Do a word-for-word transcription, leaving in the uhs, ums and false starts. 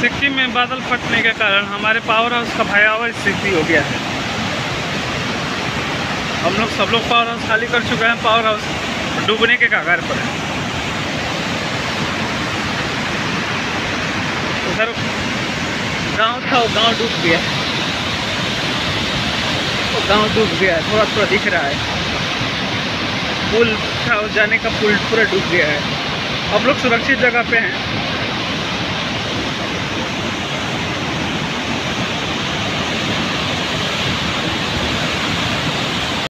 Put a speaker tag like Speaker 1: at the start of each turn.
Speaker 1: सिक्किम में बादल फटने के कारण हमारे पावर हाउस का भयावह स्थिति हो गया है। हम लोग सब लोग पावर हाउस खाली कर चुके हैं। पावर हाउस डूबने के कगार पर है। उधर गांव था, वो गांव डूब गया। वो गांव डूब गया है, थोड़ा थोड़ा दिख रहा है। पुल था, जाने का पुल पूरा डूब गया है। हम लोग सुरक्षित जगह पे हैं।